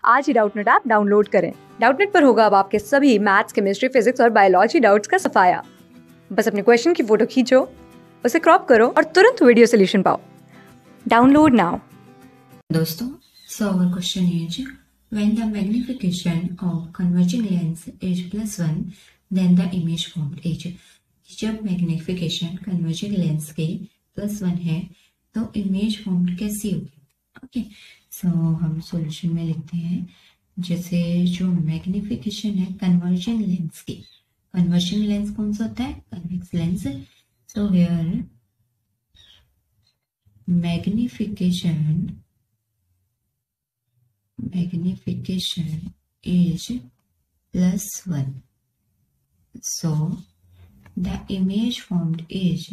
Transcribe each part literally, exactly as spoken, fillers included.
आज ही Doubtnut app download करें। डाउटनेट पर होगा अब आपके सभी मैथ्स, केमिस्ट्री, फिजिक्स और बायोलॉजी डाउट्स का सफाया। बस अपने क्वेश्चन की फोटो खींचो, उसे क्रॉप करो और तुरंत वीडियो सोल्यूशन पाओ। Download now. दोस्तों, so our question is, when the magnification of converging lens is plus one, then the image formed is। जब मैग्निफिकेशन कन्वर्जिंग लेंस के प्लस वन है तो इमेज फॉर्म कैसी होगी? ओके, सो हम सॉल्यूशन में लिखते हैं, जैसे जो मैग्निफिकेशन है कन्वर्जिंग लेंस की, कन्वर्जिंग लेंस कौन सा होता है? Convex lens. So here magnification magnification is plus one. So the image formed is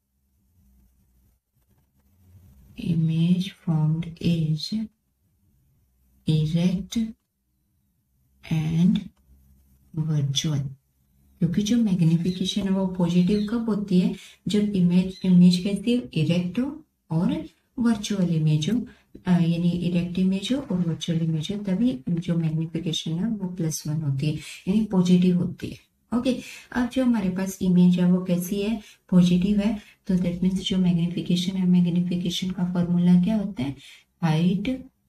image formed is erect and virtual। क्योंकि जो मैग्निफिकेशन है वो पॉजिटिव कब होती है? जब इमेज इमेज कैसी हो? इरेक्ट हो और वर्चुअल इमेज हो, यानी इरेक्ट इमेज हो और वर्चुअल इमेज हो, तभी जो मैग्निफिकेशन है वो प्लस वन होती है, यानी पॉजिटिव होती है। ओके, अब जो हमारे पास इमेज है वो कैसी है? पॉजिटिव है। तो दैट मीन्स जो मैग्निफिकेशन है, मैग्निफिकेशन का फॉर्मूला क्या होता है? Height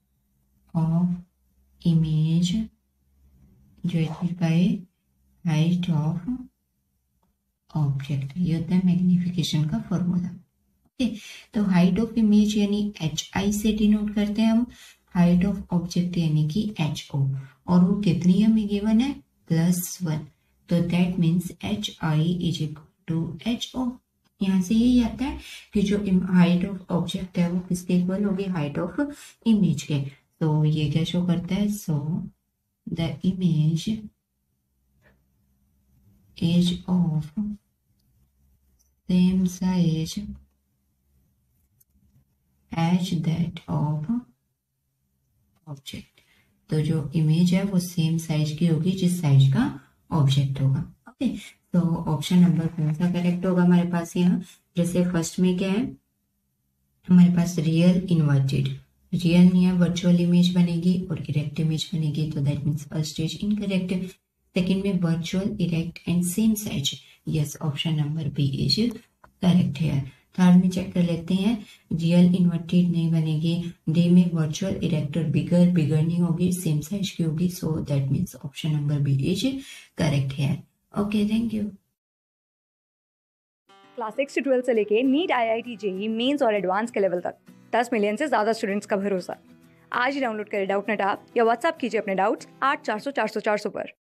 of image divided by height of object, ये होता है मैग्निफिकेशन का फॉर्मूला। ओके, तो हाइट ऑफ इमेज यानी एच आई से डिनोट करते हैं हम, हाइट ऑफ ऑब्जेक्ट यानी कि एच ओ, और वो कितनी हमें गिवन है? Plus one. तो that means H I is equal to H O. यहाँ से यही आता है कि जो हाइट ऑफ ऑब्जेक्ट है वो किसके इक्वल होगी? हाइट ऑफ इमेज के। तो ये क्या शो करता है? So the image is of same size as that of object. तो जो इमेज है वो सेम साइज की होगी जिस साइज का ऑब्जेक्ट होगा। ओके, तो ऑप्शन नंबर कौन सा करेक्ट होगा हमारे पास यहाँ? जैसे फर्स्ट में क्या है हमारे पास? रियल इन्वर्टेड, रियल नहीं है, वर्चुअल इमेज बनेगी और इरेक्ट इमेज बनेगी, तो that means first is incorrect. Second में virtual, erect and same size, yes, option number B is correct है। थर्ड में चेक कर लेते हैं, रियल इन्वर्टेड नहीं बनेगी, डी में वर्चुअल, इरेक्ट और बिगर, बिगर नहीं होगी, सेम साइज की होगी, so that means option number B is correct है। Okay, thank you. Class six से ट्वेल्थ से लेके NEET, I I T, JEE mains और एडवांस के लेवल तक दस मिलियन से ज्यादा स्टूडेंट्स का भरोसा। आज ही डाउनलोड करें डाउटनेट ऐप या व्हाट्सएप कीजिए अपने डाउट्स आठ चार सौ चार सौ चार सौ पर।